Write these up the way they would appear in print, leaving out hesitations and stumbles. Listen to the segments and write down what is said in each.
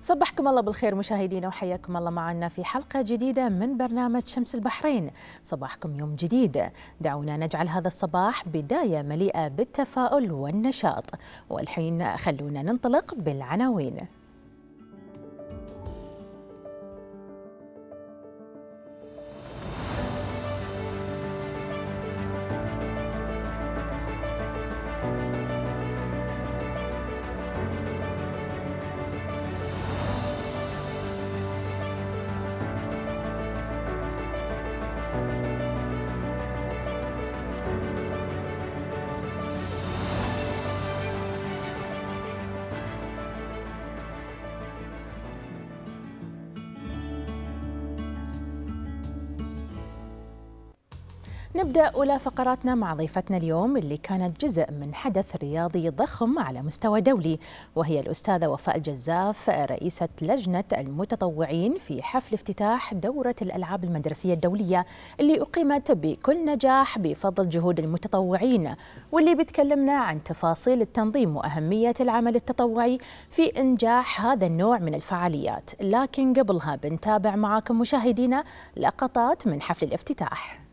صبحكم الله بالخير مشاهدينا وحياكم الله معنا في حلقة جديدة من برنامج شمس البحرين. صباحكم يوم جديد، دعونا نجعل هذا الصباح بداية مليئة بالتفاؤل والنشاط. والحين خلونا ننطلق بالعناوين. نبدأ أولى فقراتنا مع ضيفتنا اليوم اللي كانت جزء من حدث رياضي ضخم على مستوى دولي، وهي الأستاذة وفاء الجزاف رئيسة لجنة المتطوعين في حفل افتتاح دورة الألعاب المدرسية الدولية اللي أقيمت بكل نجاح بفضل جهود المتطوعين، واللي بتكلمنا عن تفاصيل التنظيم وأهمية العمل التطوعي في إنجاح هذا النوع من الفعاليات. لكن قبلها بنتابع معاكم مشاهدينا لقطات من حفل الافتتاح.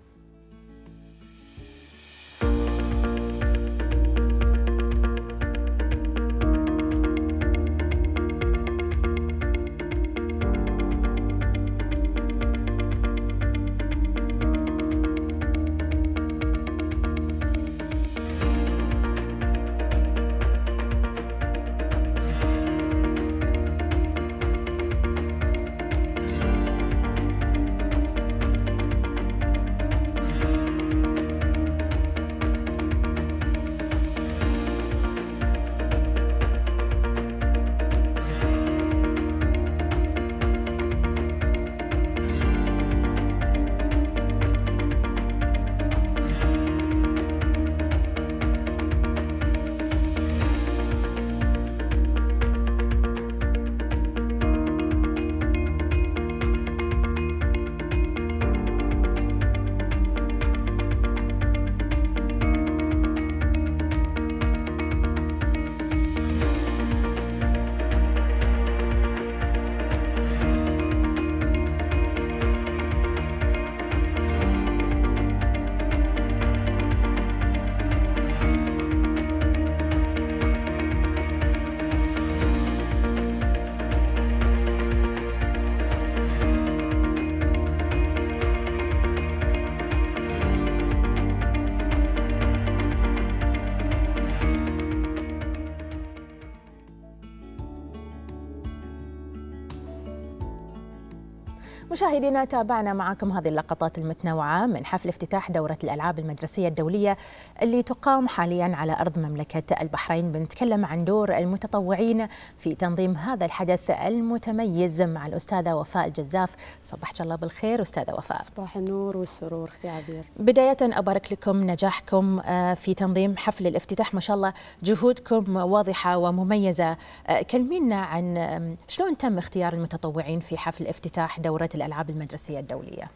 مشاهدينا، تابعنا معكم هذه اللقطات المتنوعة من حفل افتتاح دورة الألعاب المدرسية الدولية اللي تقام حاليا على أرض مملكة البحرين. بنتكلم عن دور المتطوعين في تنظيم هذا الحدث المتميز مع الأستاذة وفاء الجزاف. صباحك الله بالخير أستاذة وفاء. صباح النور والسرور أختي عبير. بداية أبارك لكم نجاحكم في تنظيم حفل الافتتاح، ما شاء الله جهودكم واضحة ومميزة. كلمينا عن شلون تم اختيار المتطوعين في حفل افتتاح دورة الألعاب المدرسية الدولية؟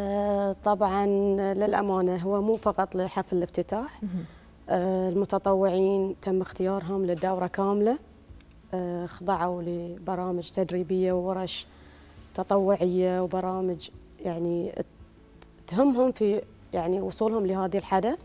طبعا للأمانة هو مو فقط لحفل الافتتاح. المتطوعين تم اختيارهم للدورة كاملة، خضعوا لبرامج تدريبية وورش تطوعية وبرامج يعني تهمهم في يعني وصولهم لهذه الحدث.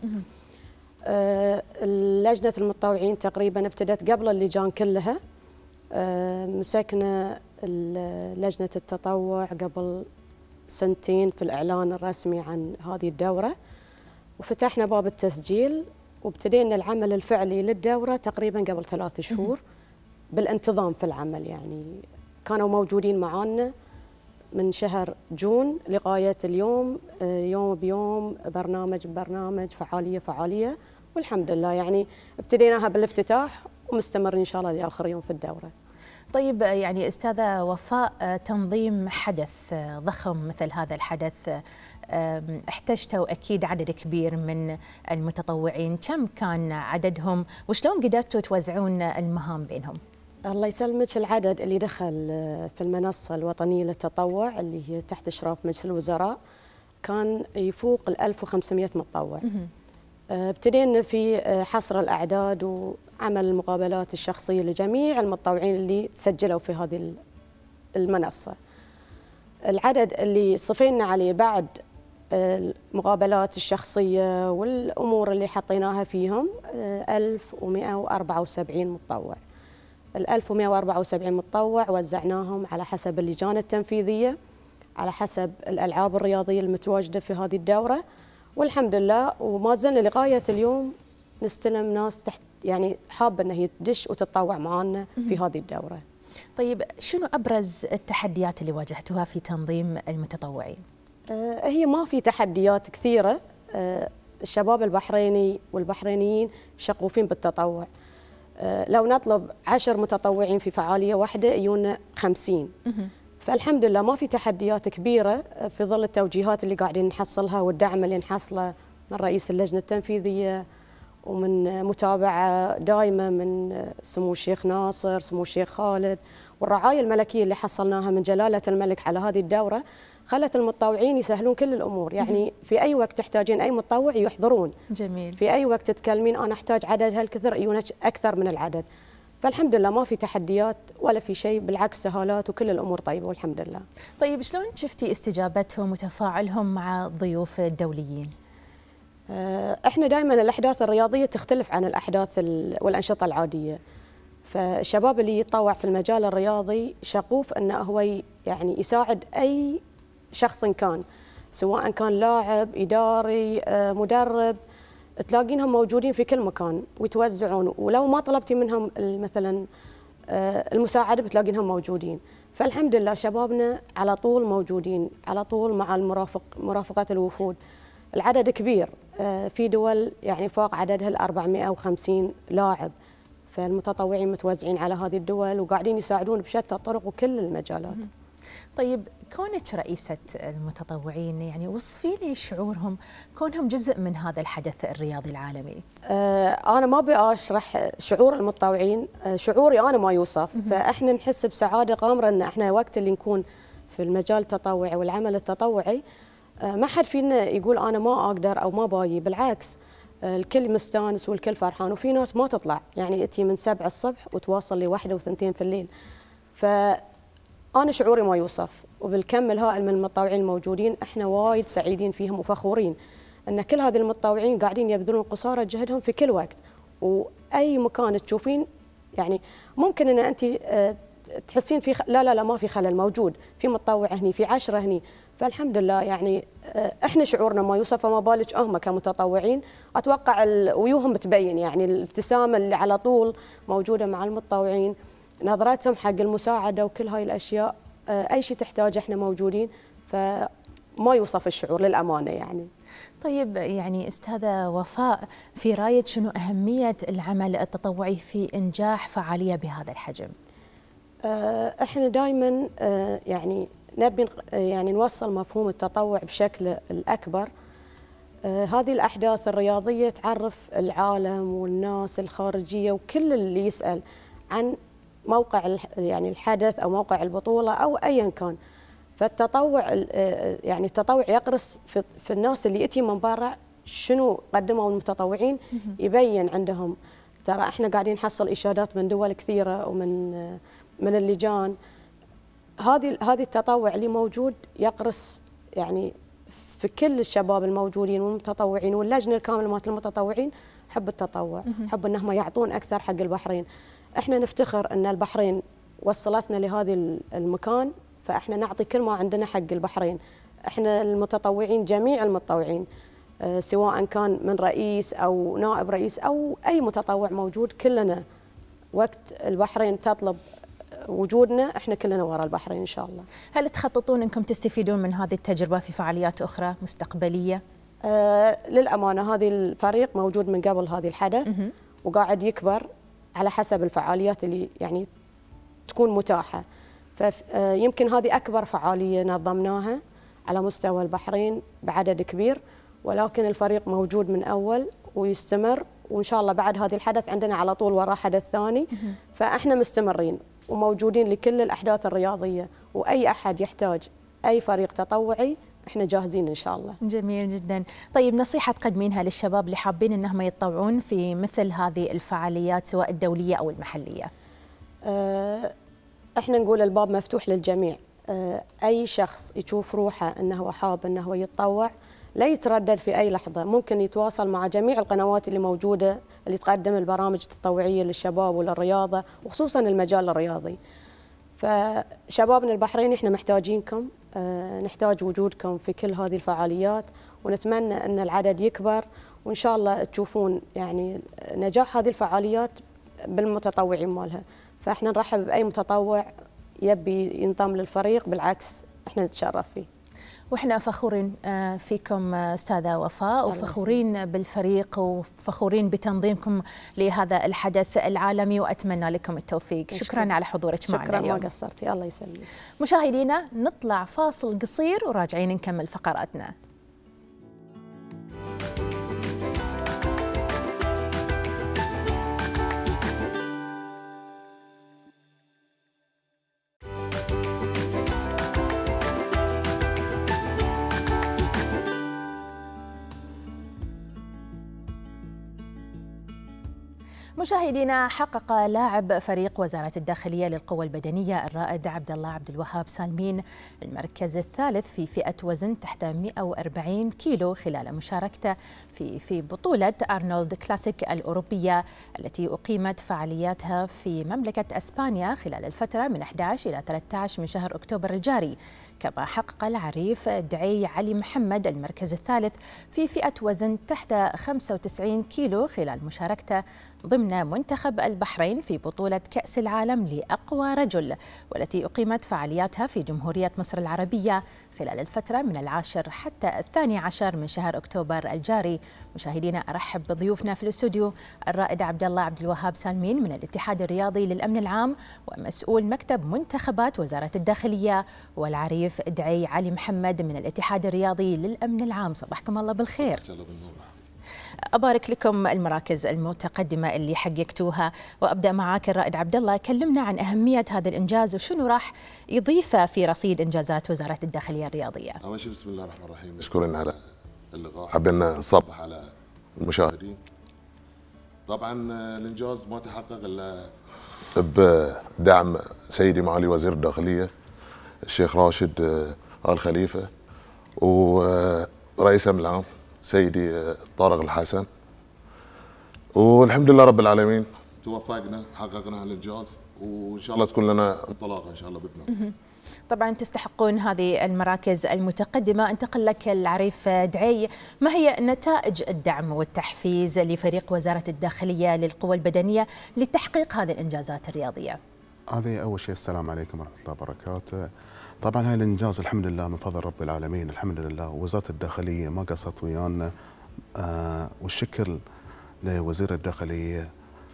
لجنة المتطوعين تقريبا ابتدت قبل اللجان كلها. مسكنا لجنة التطوع قبل سنتين في الإعلان الرسمي عن هذه الدورة، وفتحنا باب التسجيل وابتدينا العمل الفعلي للدورة تقريبا قبل 3 شهور بالانتظام في العمل. يعني كانوا موجودين معانا من شهر جون لغاية اليوم، يوم بيوم، برنامج ببرنامج، فعالية فعالية، والحمد لله يعني ابتديناها بالافتتاح ومستمر إن شاء الله لآخر يوم في الدورة. طيب يعني أستاذة وفاء، تنظيم حدث ضخم مثل هذا الحدث احتجتوا أكيد عدد كبير من المتطوعين، كم كان عددهم وشلون قدرتوا توزعون المهام بينهم؟ الله يسلمك، العدد اللي دخل في المنصة الوطنية للتطوع اللي هي تحت إشراف مجلس الوزراء كان يفوق 1500 متطوع. ابتدينا في حصر الأعداد عمل المقابلات الشخصية لجميع المتطوعين اللي سجلوا في هذه المنصة. العدد اللي صفينا عليه بعد المقابلات الشخصية والأمور اللي حطيناها فيهم 1174 متطوع. ال 1174 متطوع وزعناهم على حسب اللجان التنفيذية، على حسب الألعاب الرياضية المتواجدة في هذه الدورة، والحمد لله وما زلنا لغاية اليوم نستلم ناس تحت يعني حابة أنها تدش وتتطوع معنا في هذه الدورة. طيب شنو أبرز التحديات اللي واجهتوها في تنظيم المتطوعين؟ هي ما في تحديات كثيرة. الشباب البحريني والبحرينيين شغوفين بالتطوع. لو نطلب 10 متطوعين في فعالية واحدة يجونا 50. فالحمد لله ما في تحديات كبيرة في ظل التوجيهات اللي قاعدين نحصلها والدعم اللي نحصله من رئيس اللجنة التنفيذية، ومن متابعة دائمة من سمو الشيخ ناصر، سمو الشيخ خالد، والرعاية الملكية اللي حصلناها من جلالة الملك على هذه الدورة خلت المتطوعين يسهلون كل الأمور. يعني في أي وقت تحتاجين أي متطوع يحضرون. جميل. في أي وقت تتكلمين أنا أحتاج عدد هالكثر يجونك أكثر من العدد. فالحمد لله ما في تحديات ولا في شيء، بالعكس سهالات وكل الأمور طيبة والحمد لله. طيب شلون شفتي استجابتهم وتفاعلهم مع الضيوف الدوليين؟ احنا دائما الأحداث الرياضية تختلف عن الأحداث والأنشطة العادية. فالشباب اللي يتطوع في المجال الرياضي شغوف أنه هو يعني يساعد أي شخص كان، سواء كان لاعب، إداري، مدرب، تلاقينهم موجودين في كل مكان ويتوزعون، ولو ما طلبتي منهم مثلا المساعدة بتلاقينهم موجودين. فالحمد لله شبابنا على طول موجودين، على طول مع مرافقة الوفود. العدد كبير، في دول يعني فوق عددها ال 450 لاعب، فالمتطوعين متوزعين على هذه الدول وقاعدين يساعدون بشتى الطرق وكل المجالات. طيب كونك رئيسة المتطوعين يعني وصفي لي شعورهم كونهم جزء من هذا الحدث الرياضي العالمي. أنا ما أبي أشرح شعور المتطوعين، شعوري أنا ما يوصف. فإحنا نحس بسعادة غامرة أن إحنا وقت اللي نكون في المجال التطوعي والعمل التطوعي ما حد فينا يقول أنا ما أقدر أو ما باجي، بالعكس الكل مستانس والكل فرحان. وفي ناس ما تطلع، يعني أتي من 7 الصبح وتواصل لي 1 و2 في الليل. فأنا شعوري ما يوصف، وبالكم الهائل من المتطوعين الموجودين احنا وايد سعيدين فيهم وفخورين ان كل هذه المتطوعين قاعدين يبذلون قصارى جهدهم في كل وقت واي مكان تشوفين. يعني ممكن ان انت تحسين في لا ما في خلل موجود، في متطوع هني، في 10 هني. فالحمد لله يعني احنا شعورنا ما يوصف، فما بالك هم كمتطوعين. اتوقع ويوهم تبين يعني الابتسامه اللي على طول موجوده مع المتطوعين، نظرتهم حق المساعده وكل هاي الاشياء. اي شيء تحتاجه احنا موجودين، فما يوصف الشعور للامانه يعني. طيب يعني استاذه وفاء، في رايك شنو اهميه العمل التطوعي في انجاح فعاليه بهذا الحجم؟ احنا دائما يعني نبي يعني نوصل مفهوم التطوع بشكل الأكبر. هذه الأحداث الرياضية تعرف العالم والناس الخارجية وكل اللي يسأل عن موقع يعني الحدث أو موقع البطولة أو أيا كان. فالتطوع يعني التطوع يقرص في الناس اللي يأتي من برا شنو قدموا المتطوعين، يبين عندهم ترى احنا قاعدين نحصل إشادات من دول كثيرة ومن اللجان. هذه التطوع اللي موجود يقرص يعني في كل الشباب الموجودين والمتطوعين واللجنه الكامله مالت المتطوعين حب التطوع، حب انهم يعطون اكثر حق البحرين. احنا نفتخر ان البحرين وصلتنا لهذه المكان، فاحنا نعطي كل ما عندنا حق البحرين. احنا المتطوعين جميع المتطوعين سواء كان من رئيس او نائب رئيس او اي متطوع موجود، كلنا وقت البحرين تطلب وجودنا احنا كلنا وراء البحرين ان شاء الله. هل تخططون انكم تستفيدون من هذه التجربه في فعاليات اخرى مستقبليه؟ للامانه هذه الفريق موجود من قبل هذه الحدث وقاعد يكبر على حسب الفعاليات اللي يعني تكون متاحه. فيمكن هذه اكبر فعاليه نظمناها على مستوى البحرين بعدد كبير، ولكن الفريق موجود من اول ويستمر، وان شاء الله بعد هذه الحدث عندنا على طول وراه حدث ثاني. فاحنا مستمرين وموجودين لكل الأحداث الرياضية، وأي أحد يحتاج أي فريق تطوعي احنا جاهزين ان شاء الله. جميل جدا. طيب نصيحه تقدمينها للشباب اللي حابين انهم يتطوعون في مثل هذه الفعاليات سواء الدوليه او المحليه؟ احنا نقول الباب مفتوح للجميع. اي شخص يشوف روحه انه حاب انه يتطوع لا يتردد في اي لحظه، ممكن يتواصل مع جميع القنوات اللي موجوده اللي تقدم البرامج التطوعيه للشباب وللرياضه وخصوصا المجال الرياضي. فشبابنا البحريني احنا محتاجينكم، نحتاج وجودكم في كل هذه الفعاليات، ونتمنى ان العدد يكبر، وان شاء الله تشوفون يعني نجاح هذه الفعاليات بالمتطوعين مالها. فاحنا نرحب باي متطوع يبي ينضم للفريق، بالعكس احنا نتشرف فيه. واحنا فخورين فيكم استاذه وفاء، وفخورين بالفريق، وفخورين بتنظيمكم لهذا الحدث العالمي، واتمنى لكم التوفيق. شكرا على حضورك معنا اليوم. شكرا، ما قصرتي، الله يسلمك. مشاهدينا نطلع فاصل قصير وراجعين نكمل فقراتنا. مشاهدينا، حقق لاعب فريق وزارة الداخلية للقوى البدنية الرائد عبد الله عبد الوهاب سالمين المركز الثالث في فئة وزن تحت 140 كيلو خلال مشاركته في بطولة أرنولد كلاسيك الأوروبية التي أقيمت فعالياتها في مملكة أسبانيا خلال الفترة من 11 إلى 13 من شهر أكتوبر الجاري. كما حقق العريف دعي علي محمد المركز الثالث في فئة وزن تحت 95 كيلو خلال مشاركته ضمن منتخب البحرين في بطولة كأس العالم لأقوى رجل، والتي أقيمت فعالياتها في جمهورية مصر العربية خلال الفترة من 10 حتى 12 من شهر أكتوبر الجاري. مشاهدينا، أرحب بضيوفنا في الاستوديو الرائد عبد الله عبد الوهاب سالمين من الاتحاد الرياضي للأمن العام ومسؤول مكتب منتخبات وزارة الداخلية، والعريف دعي علي محمد من الاتحاد الرياضي للأمن العام. صباحكم الله بالخير. أبارك لكم المراكز المتقدمة اللي حققتوها، وأبدأ معاك الرائد عبد الله. كلمنا عن أهمية هذا الإنجاز وشنو راح يضيفه في رصيد إنجازات وزارة الداخلية الرياضية. أول شيء بسم الله الرحمن الرحيم، مشكورين على اللقاء، حابين نصبح على المشاهدين. طبعا الإنجاز ما تحقق إلا بدعم سيدي معالي وزير الداخلية الشيخ راشد آل خليفة ورئيس الأمن العام سيدي طارق الحسن، والحمد لله رب العالمين توفقنا، حققنا الانجاز، وان شاء الله تكون لنا انطلاقه ان شاء الله باذن الله. طبعا تستحقون هذه المراكز المتقدمه. انتقل لك العريف دعي، ما هي نتائج الدعم والتحفيز لفريق وزاره الداخليه للقوى البدنيه لتحقيق هذه الانجازات الرياضيه؟ هذه اول شيء السلام عليكم ورحمه الله وبركاته. طبعا هاي الانجاز الحمد لله من فضل رب العالمين، الحمد لله. وزاره الداخليه ما قصرت ويانا، والشكر لوزير الداخليه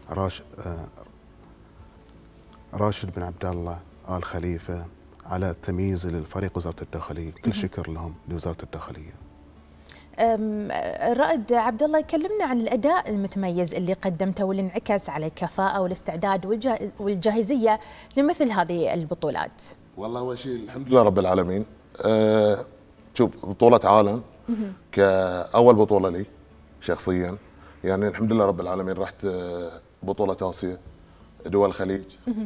راشد بن عبد الله آل خليفه على التمييز للفريق وزاره الداخليه، كل شكر لهم لوزاره الداخليه. الرائد عبد الله، كلمنا عن الاداء المتميز اللي قدمته واللي انعكس على الكفاءه والاستعداد والجاهزيه لمثل هذه البطولات. والله اول شيء الحمد لله رب العالمين. شوف، بطولة عالم كأول بطولة لي شخصيا، يعني الحمد لله رب العالمين. رحت بطولة آسيا دول الخليج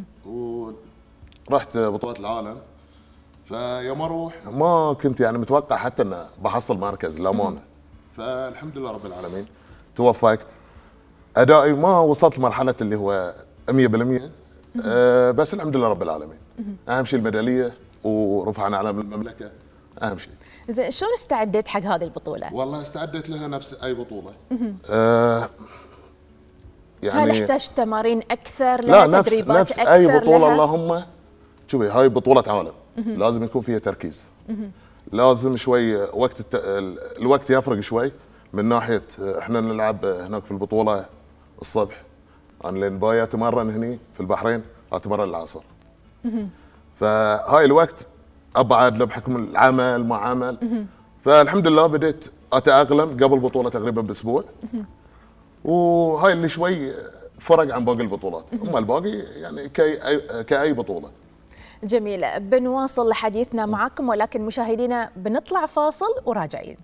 ورحت بطولة العالم، فيوم اروح ما كنت يعني متوقع حتى ان بحصل مركز للامانه، فالحمد لله رب العالمين توفقت. ادائي ما وصلت لمرحله اللي هو 100%، بس الحمد لله رب العالمين. اهم شيء الميداليه ورفعنا علم المملكه، اهم شيء. زين، شلون استعدت حق هذه البطوله؟ والله استعدت لها نفس اي بطوله. يعني هل احتجت تمارين اكثر لها؟ لا، تدريبات نفس اكثر اي بطوله لها؟ اللهم شوفي، هاي بطوله عالم لازم يكون فيها تركيز، لازم شوي وقت الوقت يفرق شوي من ناحيه. احنا نلعب هناك في البطوله الصبح، انا لين باي اتمرن هني في البحرين اتمرن العصر، فهاي الوقت ابعد له بحكم العمل ما عمل. فالحمد لله بديت اتاقلم قبل البطوله تقريبا باسبوع، وهاي اللي شوي فرق عن باقي البطولات. اما الباقي يعني كاي بطوله. جميل، بنواصل حديثنا معكم، ولكن مشاهدينا بنطلع فاصل وراجعين.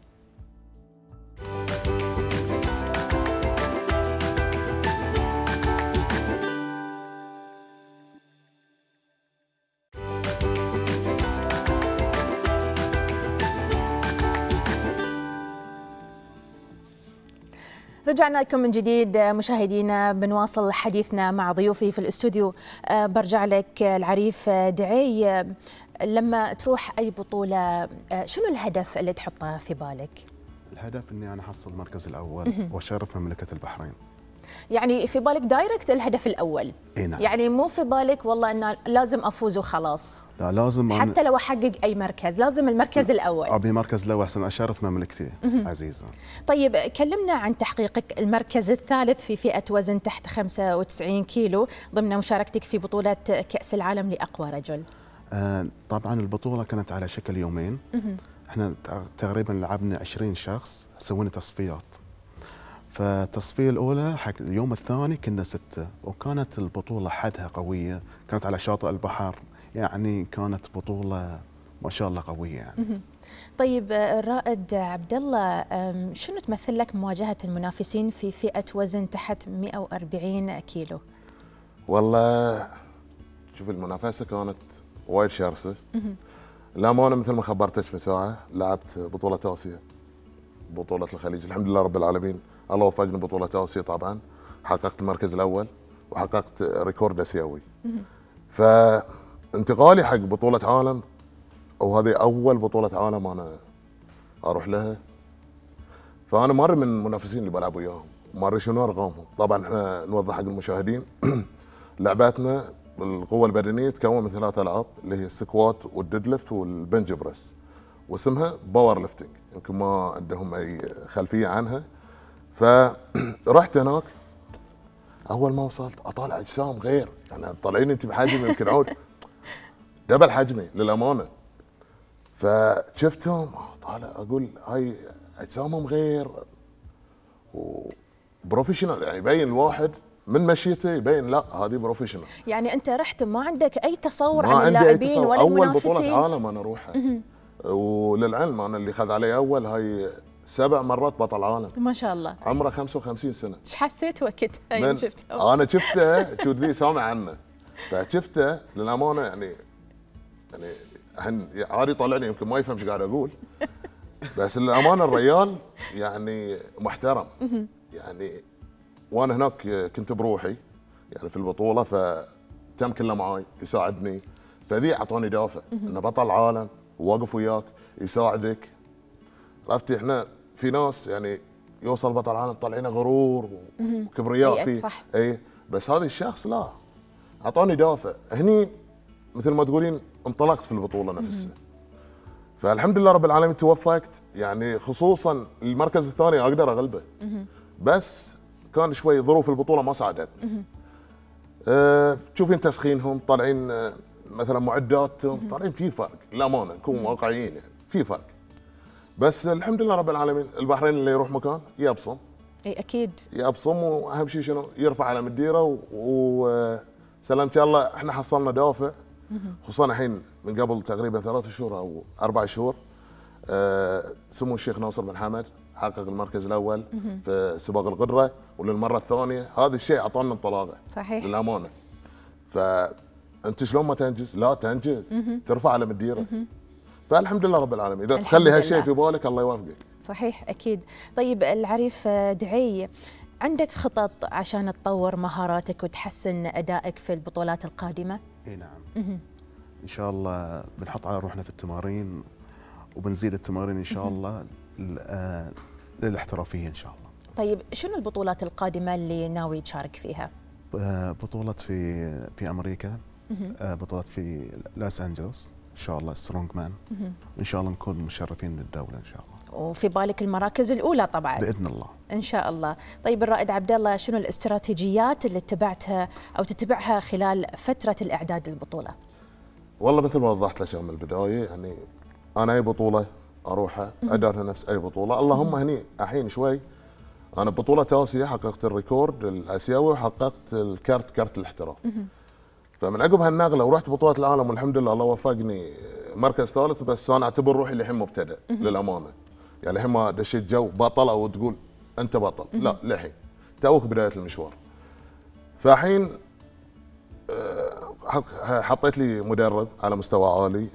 رجعنا لكم من جديد مشاهدينا، بنواصل حديثنا مع ضيوفي في الاستوديو. برجع لك العريف دعي، لما تروح أي بطولة شنو الهدف اللي تحطه في بالك؟ الهدف اني انا احصل المركز الاول واشرف مملكه البحرين. يعني في بالك دايركت الهدف الاول؟ اي نعم. يعني مو في بالك والله ان لازم افوز وخلاص؟ لا، لازم حتى لو احقق اي مركز لازم المركز الاول. ابي مركز الاول عشان اشرف مملكتي عزيزه. طيب كلمنا عن تحقيقك المركز الثالث في فئه وزن تحت 95 كيلو ضمن مشاركتك في بطوله كاس العالم لاقوى رجل. طبعا البطوله كانت على شكل يومين. احنا تقريبا لعبنا 20 شخص، سوينا تصفيات. فالتصفيه الاولى حق اليوم الثاني كنا 6، وكانت البطوله حدها قويه، كانت على شاطئ البحر، يعني كانت بطوله ما شاء الله قويه يعني. طيب الرائد عبد الله، شنو تمثل لك مواجهه المنافسين في فئه وزن تحت 140 كيلو؟ والله شوف المنافسه كانت وايد شرسه. الامانه مثل ما خبرتك من ساعه، لعبت بطوله اسيا، بطوله الخليج، الحمد لله رب العالمين، الله وفقني بطوله اسيا طبعا، حققت المركز الاول وحققت ريكورد اسيوي. فانتقالي حق بطوله عالم، وهذه اول بطوله عالم انا اروح لها، فانا ماري من المنافسين اللي بلعب وياهم، ماري شنو ارقامهم. طبعا احنا نوضح حق المشاهدين لعباتنا القوه البدنيه تتكون من 3 العاب اللي هي السكوات والديد ليفت والبنج بريس، واسمها باور ليفتنج، يمكن ما عندهم اي خلفيه عنها. فرحت هناك، اول ما وصلت اطالع اجسام غير، يعني طالعين انت بحجم يمكن عود دبل حجمي للامانه. فشفتهم طالع اقول هاي اجسامهم غير وبروفيشنال، يعني يبين الواحد من مشيته يبين لا هذه بروفيشنال. يعني انت رحت ما عندك اي تصور عن اللاعبين ولا المنافسين؟ اول بطوله عالم انا اروحها، وللعلم انا اللي خذ علي اول هاي 7 مرات بطل عالم ما شاء الله، عمره 55 سنه. ايش حسيت وقت يوم شفته؟ انا شفته شو ذي سامع عنه، فشفته للامانه يعني عادي طلعني يمكن ما يفهم ايش قاعد اقول، بس للامانه الريال يعني محترم يعني. وانا هناك كنت بروحي يعني في البطوله، فتم كله معاي يساعدني، فذي اعطاني دافع انه بطل عالم وواقف وياك يساعدك. عرفتي احنا في ناس يعني يوصل بطل عالم طالعينه غرور وكبرياء فيه، صح. اي بس هذا الشخص لا، اعطاني دافع. هني مثل ما تقولين انطلقت في البطوله نفسها. فالحمد لله رب العالمين توفقت، يعني خصوصا المركز الثاني اقدر اغلبه، بس كان شوي ظروف البطوله ما ساعدتني. تشوفين تسخينهم طالعين، مثلا معداتهم طالعين في فرق، للامانه نكون واقعيين يعني في فرق. بس الحمد لله رب العالمين، البحرين اللي يروح مكان يبصم. اي اكيد يبصم، واهم شيء شنو؟ يرفع علم الديره وسلامة الله. احنا حصلنا دافع، خصوصا الحين من قبل تقريبا 3 شهور او 4 شهور، سمو الشيخ ناصر بن حمد حقق المركز الاول في سباق القدره، وللمره الثانيه. هذا الشيء اعطانا انطلاقه صحيح للامانه. فانت شلون ما تنجز؟ لا تنجز، ترفع علم الديره. فالحمد لله رب العالمين، اذا تخلي هالشيء في بالك الله يوفقك. صحيح اكيد. طيب العريف دعي، عندك خطط عشان تطور مهاراتك وتحسن ادائك في البطولات القادمه؟ اي نعم. ان شاء الله بنحط على روحنا في التمارين، وبنزيد التمارين ان شاء الله للاحترافيه ان شاء الله. طيب شنو البطولات القادمه اللي ناوي تشارك فيها؟ بطولة في امريكا، بطولة في لوس انجلوس ان شاء الله سترونج مان، وان شاء الله نكون مشرفين للدولة ان شاء الله. وفي بالك المراكز الاولى طبعا باذن الله ان شاء الله. طيب الرائد عبد الله، شنو الاستراتيجيات اللي اتبعتها او تتبعها خلال فترة الاعداد للبطولة؟ والله مثل ما وضحت لك من البدايه، يعني انا اي بطوله اروحها ادارها نفس اي بطوله. اللهم هني الحين شوي انا بطوله اسيا حققت الريكورد الاسيوي وحققت كارت الاحتراف. فمن عقب هالنقله ورحت بطولات العالم والحمد لله الله وفقني مركز ثالث، بس انا اعتبر روحي للحين مبتدئ للامانه. يعني للحين ما دشيت جو بطل او تقول انت بطل، لا للحين توك بدايه المشوار. فالحين حطيت لي مدرب على مستوى عالي،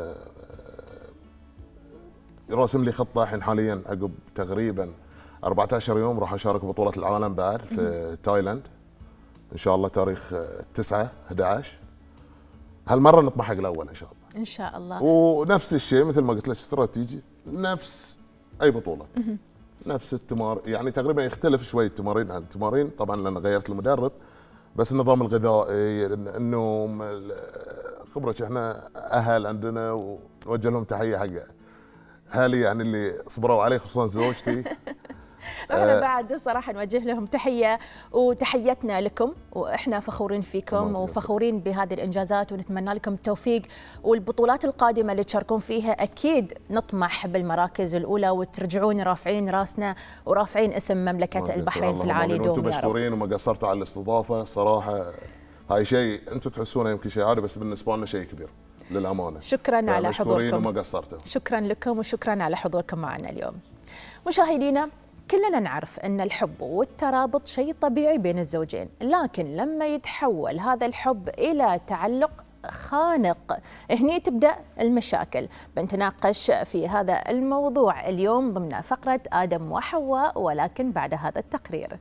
راسم لي خطه. الحين حاليا عقب تقريبا 14 يوم راح اشارك ببطوله العالم بعد في تايلاند ان شاء الله تاريخ 9/11. هالمره نطمح حق الاول ان شاء الله. ان شاء الله. ونفس الشيء مثل ما قلت لك استراتيجي نفس اي بطوله. نفس التمار، يعني تقريبا يختلف شوي التمارين عن التمارين طبعا لان غيرت المدرب، بس النظام الغذائي، النوم، خبره. احنا اهل عندنا ونوجه لهم تحيه حق اهلي يعني اللي صبروا علي خصوصا زوجتي. احنا بعد صراحه نوجه لهم تحيه وتحيتنا لكم، واحنا فخورين فيكم وفخورين بهذه الانجازات، ونتمنى لكم التوفيق والبطولات القادمه اللي تشاركون فيها. اكيد نطمح بالمراكز الاولى وترجعون رافعين راسنا ورافعين اسم مملكه البحرين في العالي دوم. انتم مشكورين وما قصرتوا على الاستضافه صراحه. هاي شيء انتم تحسونه يمكن شيء عادي، بس بالنسبه لنا شيء كبير للامانه. شكرا على حضوركم وما قصرتوا. شكرا لكم وشكرا على حضوركم معنا اليوم. مشاهدينا، كلنا نعرف أن الحب والترابط شيء طبيعي بين الزوجين، لكن لما يتحول هذا الحب إلى تعلق خانق هني تبدأ المشاكل. بنتناقش في هذا الموضوع اليوم ضمن فقرة آدم وحواء، ولكن بعد هذا التقرير.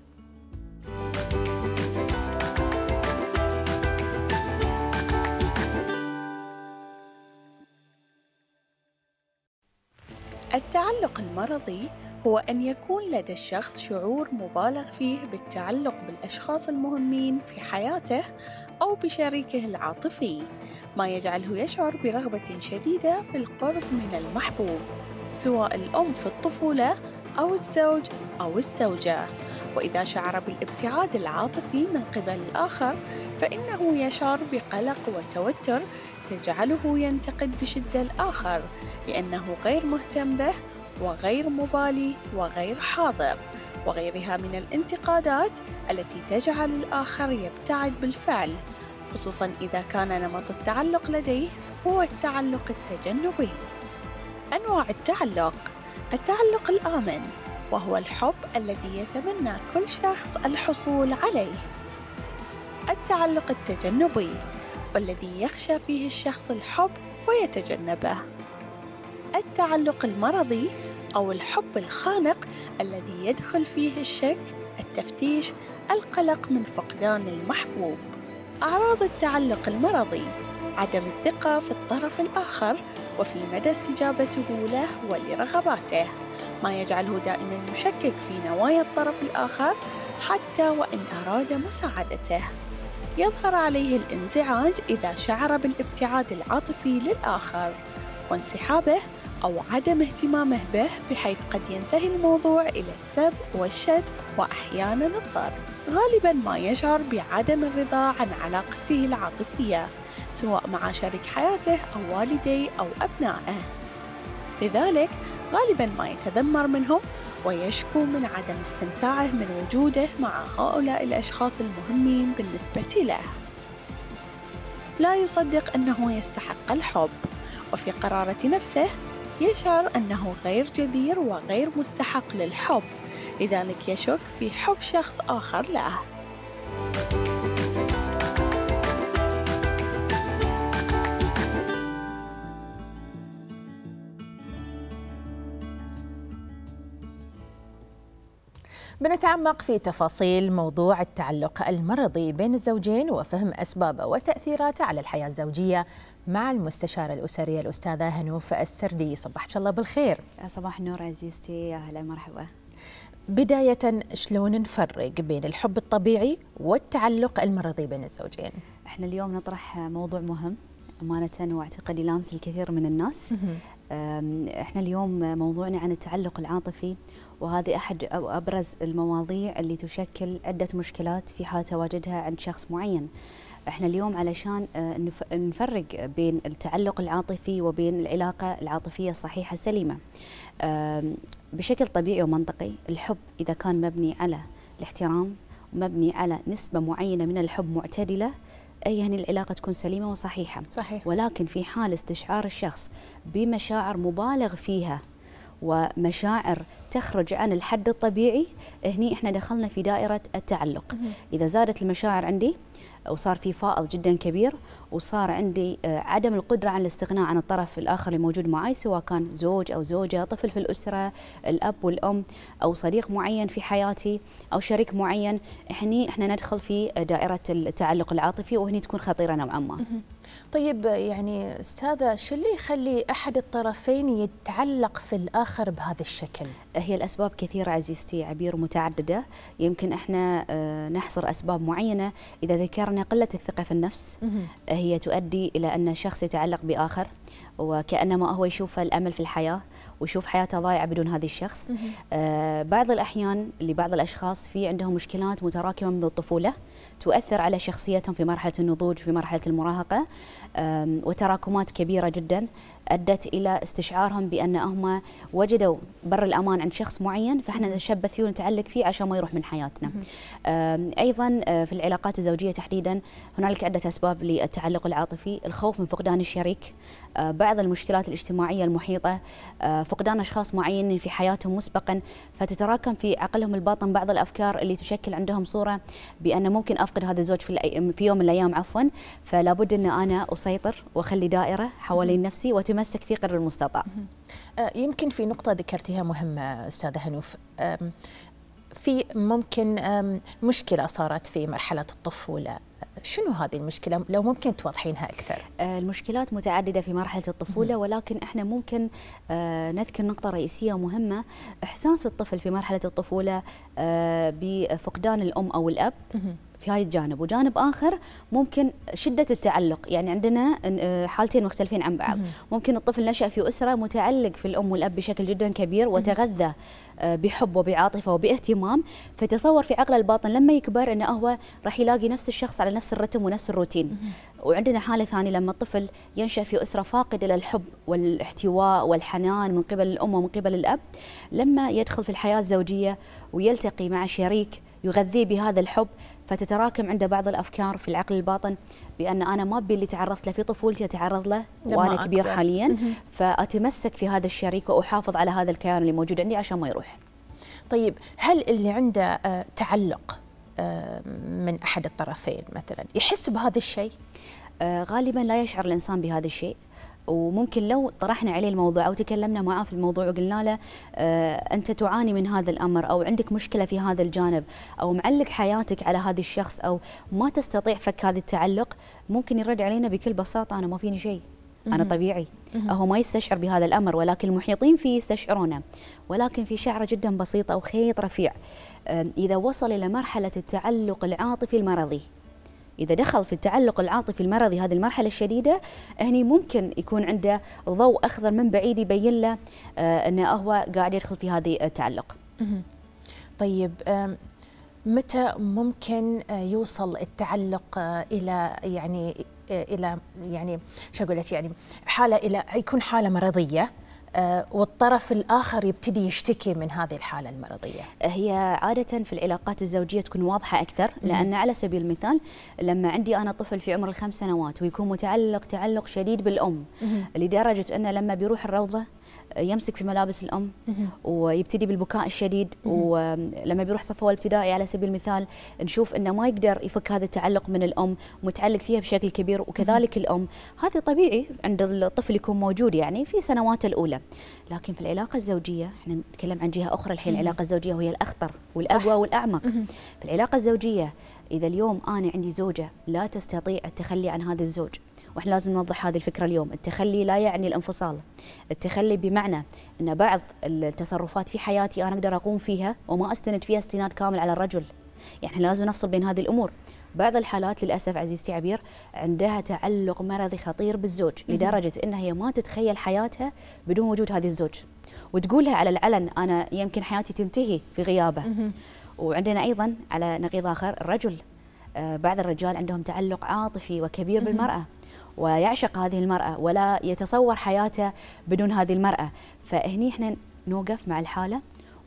التعلق المرضي هو أن يكون لدى الشخص شعور مبالغ فيه بالتعلق بالأشخاص المهمين في حياته أو بشريكه العاطفي، ما يجعله يشعر برغبة شديدة في القرب من المحبوب، سواء الأم في الطفولة أو الزوج أو الزوجة. وإذا شعر بالابتعاد العاطفي من قبل الآخر فإنه يشعر بقلق وتوتر تجعله ينتقد بشدة الآخر لأنه غير مهتم به وغير مبالي وغير حاضر، وغيرها من الانتقادات التي تجعل الآخر يبتعد بالفعل، خصوصا إذا كان نمط التعلق لديه هو التعلق التجنبي. أنواع التعلق: التعلق الآمن، وهو الحب الذي يتمنى كل شخص الحصول عليه. التعلق التجنبي، والذي يخشى فيه الشخص الحب ويتجنبه. التعلق المرضي أو الحب الخانق، الذي يدخل فيه الشك، التفتيش، القلق من فقدان المحبوب. أعراض التعلق المرضي: عدم الثقة في الطرف الآخر وفي مدى استجابته له ولرغباته، ما يجعله دائما يشكك في نوايا الطرف الآخر حتى وإن أراد مساعدته. يظهر عليه الانزعاج إذا شعر بالابتعاد العاطفي للآخر وانسحابه أو عدم اهتمامه به، بحيث قد ينتهي الموضوع إلى السب والشتم وأحيانا الضرب. غالبا ما يشعر بعدم الرضا عن علاقته العاطفية، سواء مع شريك حياته أو والديه أو أبنائه، لذلك غالبا ما يتذمر منهم ويشكو من عدم استمتاعه من وجوده مع هؤلاء الأشخاص المهمين بالنسبة له. لا يصدق أنه يستحق الحب، وفي قرارة نفسه يشعر أنه غير جدير وغير مستحق للحب، لذلك يشك في حب شخص آخر له. بنتعمق في تفاصيل موضوع التعلق المرضي بين الزوجين وفهم أسبابه وتأثيراته على الحياة الزوجية مع المستشارة الأسرية الأستاذة هنوف السردي. صباحك الله بالخير. صباح النور عزيزتي، يا هلا مرحبا. بداية، شلون نفرق بين الحب الطبيعي والتعلق المرضي بين الزوجين؟ احنا اليوم نطرح موضوع مهم أمانة، واعتقد يلامس الكثير من الناس. احنا اليوم موضوعنا عن التعلق العاطفي، وهذه أحد أو أبرز المواضيع اللي تشكل عدة مشكلات في حال تواجدها عند شخص معين. احنا اليوم علشان نفرق بين التعلق العاطفي وبين العلاقة العاطفية الصحيحة السليمة. بشكل طبيعي ومنطقي، الحب إذا كان مبني على الاحترام ومبني على نسبة معينة من الحب معتدلة، يعني العلاقة تكون سليمة وصحيحة. صحيح. ولكن في حال استشعار الشخص بمشاعر مبالغ فيها ومشاعر تخرج عن الحد الطبيعي، هني احنا دخلنا في دائرة التعلق. إذا زادت المشاعر عندي وصار في فائض جدا كبير، وصار عندي عدم القدرة على الاستغناء عن الطرف الآخر اللي موجود معي، سواء كان زوج أو زوجة، طفل في الأسرة، الأب والأم، أو صديق معين في حياتي، أو شريك معين، احنا ندخل في دائرة التعلق العاطفي، وهني تكون خطيرة نوعا ما. طيب يعني أستاذة، شو اللي يخلي أحد الطرفين يتعلق في الآخر بهذا الشكل؟ هي الأسباب كثيرة عزيزتي عبير ومتعددة، يمكن احنا نحصر أسباب معينة. إذا ذكرنا قلة الثقة في النفس، هي تؤدي إلى أن الشخص يتعلق بآخر وكأنما هو يشوف الأمل في الحياة ويشوف حياته ضايعة بدون هذا الشخص. بعض الأحيان لبعض الأشخاص في عندهم مشكلات متراكمة منذ الطفولة تؤثر على شخصيتهم في مرحلة النضوج، في مرحلة المراهقة، وتراكمات كبيرة جدا أدت إلى استشعارهم بأن هم وجدوا بر الأمان عند شخص معين، فإحنا نتشبث فيه ونتعلق فيه عشان ما يروح من حياتنا. أيضا في العلاقات الزوجية تحديدا هنالك عدة أسباب للتعلق العاطفي: الخوف من فقدان الشريك، بعض المشكلات الاجتماعية المحيطة، فقدان أشخاص معينين في حياتهم مسبقا، فتتراكم في عقلهم الباطن بعض الأفكار اللي تشكل عندهم صورة بأن ممكن أفقد هذا الزوج في يوم من الأيام عفوا، فلا بد أن أنا أسيطر وأخلي دائرة حوالين نفسي وأتمسك في قدر المستطاع. يمكن في نقطة ذكرتها مهمة أستاذة هنوف، في ممكن مشكلة صارت في مرحلة الطفولة، شنو هذه المشكلة؟ لو ممكن توضحينها أكثر. المشكلات متعددة في مرحلة الطفولة، ولكن احنا ممكن نذكر نقطة رئيسية مهمة: إحساس الطفل في مرحلة الطفولة بفقدان الأم أو الأب في هاي الجانب، وجانب آخر ممكن شدة التعلق. يعني عندنا حالتين مختلفين عن بعض. ممكن الطفل نشأ في أسرة متعلق في الأم والأب بشكل جدا كبير، وتغذى بحب وبعاطفة وباهتمام، فتصور في عقله الباطن لما يكبر أنه هو راح يلاقي نفس الشخص على نفس الرتم ونفس الروتين. وعندنا حالة ثانية لما الطفل ينشأ في أسرة فاقدة للحب والاحتواء والحنان من قبل الأم ومن قبل الأب، لما يدخل في الحياة الزوجية ويلتقي مع شريك يغذيه بهذا الحب، فتتراكم عنده بعض الأفكار في العقل الباطن بأن أنا ما أبي اللي تعرضت له في طفولتي أتعرض له وأنا كبير حاليا، فأتمسك في هذا الشريك وأحافظ على هذا الكيان اللي موجود عندي عشان ما يروح. طيب، هل اللي عنده تعلق من أحد الطرفين مثلا يحس بهذا الشيء؟ غالبا لا يشعر الإنسان بهذا الشيء، وممكن لو طرحنا عليه الموضوع أو تكلمنا معاه في الموضوع وقلنا له أنت تعاني من هذا الأمر، أو عندك مشكلة في هذا الجانب، أو معلق حياتك على هذا الشخص، أو ما تستطيع فك هذا التعلق، ممكن يرد علينا بكل بساطة: أنا ما فيني شيء، أنا طبيعي. هو ما يستشعر بهذا الأمر، ولكن المحيطين فيه يستشعرونه. ولكن في شعرة جدا بسيطة وخيط رفيع: إذا وصل إلى مرحلة التعلق العاطفي المرضي، إذا دخل في التعلق العاطفي المرضي هذه المرحلة الشديدة، هني ممكن يكون عنده ضوء أخضر من بعيد يبين له أنه هو قاعد يدخل في هذه التعلق. طيب، متى ممكن يوصل التعلق إلى شو أقول لك، يعني حالة إلى يكون حالة مرضية، والطرف الآخر يبتدي يشتكي من هذه الحالة المرضية؟ هي عادة في العلاقات الزوجية تكون واضحة أكثر، لأن على سبيل المثال لما عندي أنا طفل في عمر ال5 سنوات ويكون متعلق تعلق شديد بالأم، لدرجة أنه لما بيروح الروضة يمسك في ملابس الأم ويبتدي بالبكاء الشديد، ولما بيروح صفوة الابتدائي على سبيل المثال نشوف أنه ما يقدر يفك هذا التعلق من الأم، متعلق فيها بشكل كبير، وكذلك الأم. هذا طبيعي عند الطفل يكون موجود يعني في سنواته الأولى. لكن في العلاقة الزوجية، احنا نتكلم عن جهة أخرى الحين، العلاقة الزوجية وهي الأخطر والأقوى والأعمق. في العلاقة الزوجية إذا اليوم أنا عندي زوجة لا تستطيع التخلي عن هذا الزوج، واحنا لازم نوضح هذه الفكرة اليوم: التخلي لا يعني الانفصال. التخلي بمعنى أن بعض التصرفات في حياتي أنا أقدر أقوم فيها وما أستند فيها استناد كامل على الرجل، يعني لازم نفصل بين هذه الأمور. بعض الحالات للأسف عزيزتي عبير عندها تعلق مرضي خطير بالزوج، لدرجة أنها هي ما تتخيل حياتها بدون وجود هذا الزوج، وتقولها على العلن: أنا يمكن حياتي تنتهي في غيابه. وعندنا أيضا على نقيض آخر الرجل، بعض الرجال عندهم تعلق عاطفي وكبير بالمرأة، ويعشق هذه المرأة ولا يتصور حياته بدون هذه المرأة. فهني احنا نوقف مع الحالة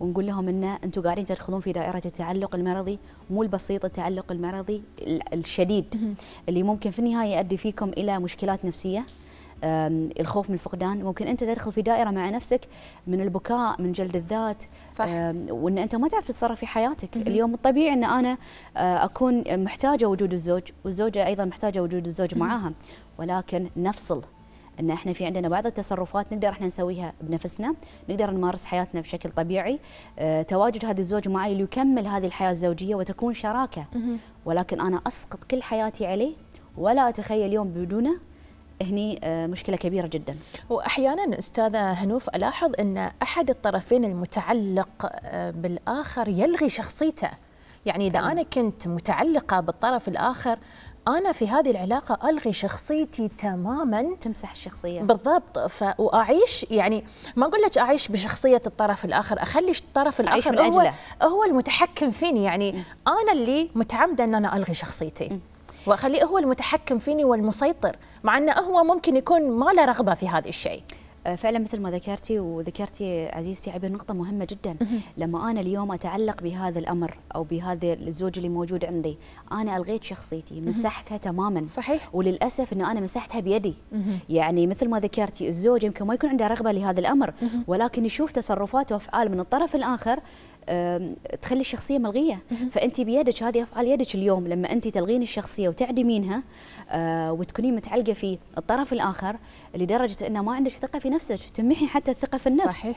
ونقول لهم ان انتم قاعدين تدخلون في دائره التعلق المرضي، مو البسيط، التعلق المرضي الشديد اللي ممكن في النهايه يؤدي فيكم الى مشكلات نفسيه. الخوف من الفقدان، ممكن انت تدخل في دائره مع نفسك من البكاء، من جلد الذات، صح. وان انت ما تعرف تتصرف في حياتك. اليوم الطبيعي ان انا اكون محتاجه وجود الزوج، والزوجه ايضا محتاجه وجود الزوج معاها، ولكن نفصل ان احنا في عندنا بعض التصرفات نقدر احنا نسويها بنفسنا، نقدر نمارس حياتنا بشكل طبيعي. تواجد هذا الزوج معي ليكمل هذه الحياه الزوجيه وتكون شراكه، ولكن انا اسقط كل حياتي عليه ولا اتخيل يوم بدونه، هني مشكلة كبيرة جدا. وأحيانا أستاذة هنوف ألاحظ أن أحد الطرفين المتعلق بالآخر يلغي شخصيته. يعني إذا أنا كنت متعلقة بالطرف الآخر، أنا في هذه العلاقة ألغي شخصيتي تماما، تمسح الشخصية بالضبط. وأعيش، يعني ما أقول لك أعيش بشخصية الطرف الآخر، أخلي الطرف الآخر هو المتحكم فيني. يعني أنا اللي متعمدة أن أنا ألغي شخصيتي واخليه هو المتحكم فيني والمسيطر، مع انه هو ممكن يكون ما له رغبه في هذا الشيء. فعلا مثل ما ذكرتي عزيزتي عبير نقطة مهمة جدا. لما أنا اليوم أتعلق بهذا الأمر أو بهذا الزوج اللي موجود عندي، أنا ألغيت شخصيتي، مسحتها تماما. صحيح. وللأسف أنه أنا مسحتها بيدي. يعني مثل ما ذكرتي، الزوج يمكن ما يكون عنده رغبة لهذا الأمر، ولكن يشوف تصرفات وأفعال من الطرف الآخر تخلي الشخصيه ملغيه. فانت بيدك، هذه افعال يدك اليوم. لما انت تلغين الشخصيه وتعدمينها وتكونين متعلقه في الطرف الاخر لدرجه انه ما عندك ثقه في نفسك، تمحي حتى الثقه في النفس. صحيح.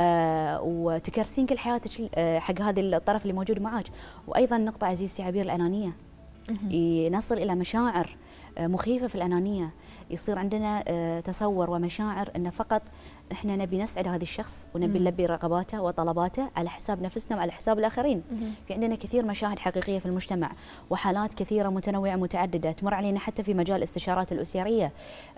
وتكرسين كل حياتك حق هذا الطرف اللي موجود معك. وايضا نقطه عزيزتي عبير، الانانيه. نصل الى مشاعر مخيفه في الانانيه، يصير عندنا تصور ومشاعر ان فقط احنا نبي نسعد هذا الشخص ونبي نلبي رغباته وطلباته على حساب نفسنا وعلى حساب الاخرين. في عندنا كثير مشاهد حقيقيه في المجتمع وحالات كثيره متنوعه متعدده تمر علينا حتى في مجال الاستشارات الاسريه.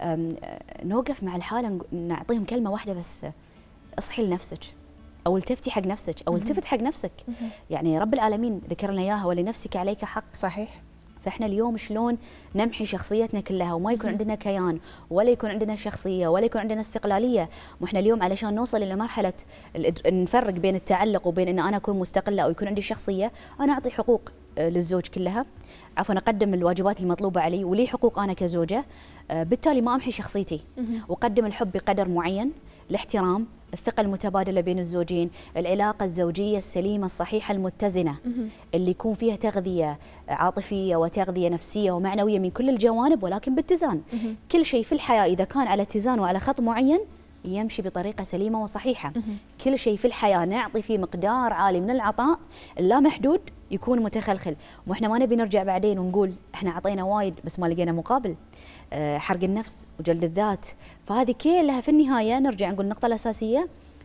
نوقف مع الحاله نعطيهم كلمه واحده بس: اصحي لنفسك، او التفتي حق نفسك، او التفت حق نفسك. يعني رب العالمين ذكر لنا اياها: ولنفسك عليك حق. صحيح. فاحنا اليوم شلون نمحي شخصيتنا كلها وما يكون عندنا كيان ولا يكون عندنا شخصيه ولا يكون عندنا استقلاليه؟ واحنا اليوم علشان نوصل الى مرحله نفرق بين التعلق وبين ان انا اكون مستقله او يكون عندي شخصيه، انا اعطي حقوق للزوج كلها، عفوا اقدم الواجبات المطلوبه علي ولي حقوق انا كزوجه، بالتالي ما امحي شخصيتي، واقدم الحب بقدر معين، الاحترام، الثقة المتبادلة بين الزوجين، العلاقة الزوجية السليمة الصحيحة المتزنة اللي يكون فيها تغذية عاطفية وتغذية نفسية ومعنوية من كل الجوانب، ولكن باتزان. كل شيء في الحياة إذا كان على اتزان وعلى خط معين يمشي بطريقة سليمة وصحيحة. كل شيء في الحياة نعطي فيه مقدار عالي من العطاء اللا محدود يكون متخلخل، واحنا ما نبي نرجع بعدين ونقول احنا عطينا وايد بس ما لقينا مقابل. حرق النفس وجلد الذات، فهذه كلها في النهاية نرجع نقول النقطة الأساسية: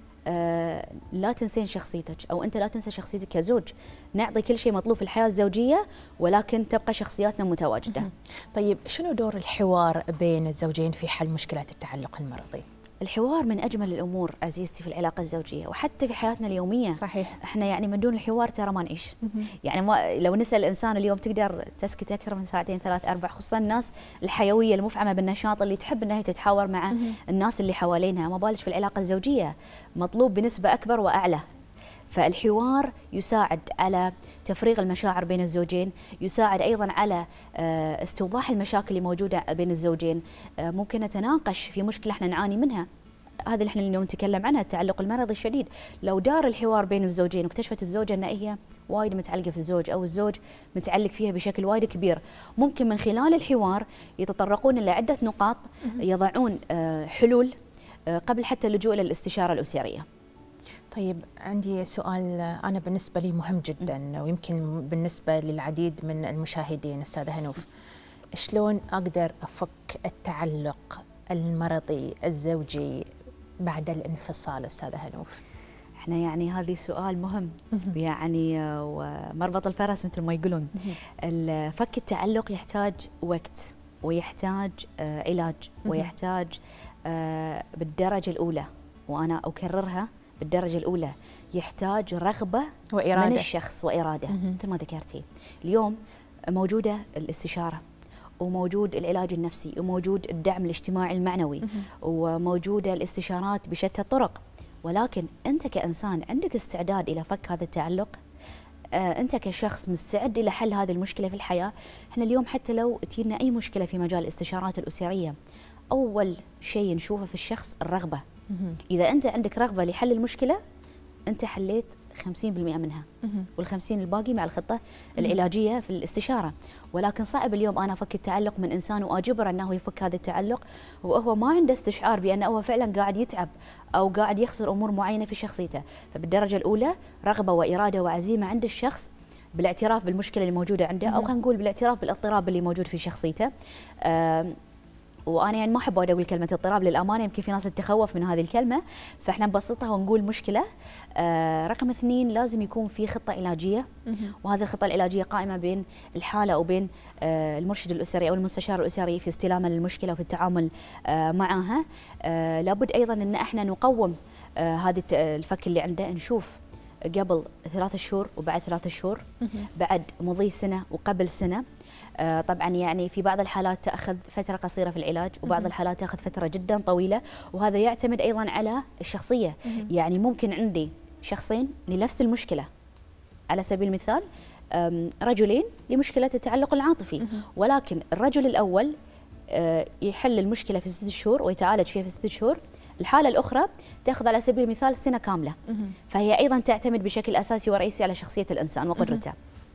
لا تنسين شخصيتك، أو أنت لا تنسى شخصيتك كزوج. نعطي كل شيء مطلوب في الحياة الزوجية، ولكن تبقى شخصياتنا متواجدة. طيب شنو دور الحوار بين الزوجين في حل مشكلات التعلق المرضي؟ الحوار من أجمل الأمور عزيزتي في العلاقة الزوجية وحتى في حياتنا اليومية. صحيح. احنا يعني من دون الحوار ترى ما نعيش. يعني لو نسأل الإنسان اليوم تقدر تسكت أكثر من ساعتين 3 4، خصوصا الناس الحيوية المفعمة بالنشاط اللي تحب أنها تتحاور مع الناس اللي حوالينها، ما بالك في العلاقة الزوجية مطلوب بنسبة أكبر وأعلى. فالحوار يساعد على تفريغ المشاعر بين الزوجين، يساعد أيضا على استوضاح المشاكل اللي موجودة بين الزوجين. ممكن نتناقش في مشكلة احنا نعاني منها، هذا اللي احنا اليوم نتكلم عنها، التعلق المرضي الشديد. لو دار الحوار بين الزوجين واكتشفت الزوجة ان هي وايد متعلقة في الزوج او الزوج متعلق فيها بشكل وايد كبير، ممكن من خلال الحوار يتطرقون الى عدة نقاط، يضعون حلول قبل حتى اللجوء للاستشارة الأسرية. طيب عندي سؤال أنا بالنسبة لي مهم جدا ويمكن بالنسبة للعديد من المشاهدين أستاذة هنوف، شلون أقدر أفك التعلق المرضي الزوجي بعد الانفصال أستاذة هنوف؟ احنا يعني هذه سؤال مهم يعني ومربط الفرس مثل ما يقولون. فك التعلق يحتاج وقت ويحتاج علاج ويحتاج بالدرجة الأولى، وأنا أكررها بالدرجة الأولى، يحتاج رغبة وإرادة من الشخص وإرادة. مثل ما ذكرتي اليوم موجودة الاستشارة وموجود العلاج النفسي وموجود الدعم الاجتماعي المعنوي وموجودة الاستشارات بشتى الطرق، ولكن أنت كإنسان عندك استعداد إلى فك هذا التعلق؟ أنت كشخص مستعد إلى حل هذه المشكلة في الحياة؟ إحنا اليوم حتى لو تجينا أي مشكلة في مجال الاستشارات الأسرية، أول شيء نشوفه في الشخص الرغبة. إذا أنت عندك رغبة لحل المشكلة أنت حليت 50% منها، وال50 الباقي مع الخطة العلاجية في الاستشارة. ولكن صعب اليوم أنا أفك التعلق من إنسان وأجبر أنه يفك هذا التعلق وهو ما عنده استشعار بأنه هو فعلا قاعد يتعب أو قاعد يخسر أمور معينة في شخصيته. فبالدرجة الأولى رغبة وإرادة وعزيمة عند الشخص بالاعتراف بالمشكلة اللي موجودة عنده، أو خلينا نقول بالاعتراف بالاضطراب اللي موجود في شخصيته. وانا يعني ما احب اقول كلمه اضطراب للامانه، يمكن في ناس تتخوف من هذه الكلمه، فاحنا نبسطها ونقول مشكله. رقم 2 لازم يكون في خطه علاجيه، وهذه الخطه العلاجيه قائمه بين الحاله وبين المرشد الاسري او المستشار الاسري في استلامه للمشكله وفي التعامل معها. لابد ايضا ان احنا نقوم هذه الفك اللي عنده، نشوف قبل 3 شهور وبعد 3 شهور، بعد مضي سنه وقبل سنه. طبعا يعني في بعض الحالات تأخذ فترة قصيرة في العلاج، وبعض الحالات تأخذ فترة جدا طويلة، وهذا يعتمد أيضا على الشخصية. يعني ممكن عندي شخصين لنفس المشكلة، على سبيل المثال رجلين لمشكلة التعلق العاطفي، ولكن الرجل الأول يحل المشكلة في 6 شهور ويتعالج فيها في 6 شهور، الحالة الأخرى تأخذ على سبيل المثال سنة كاملة. فهي أيضا تعتمد بشكل أساسي ورئيسي على شخصية الإنسان وقدرته.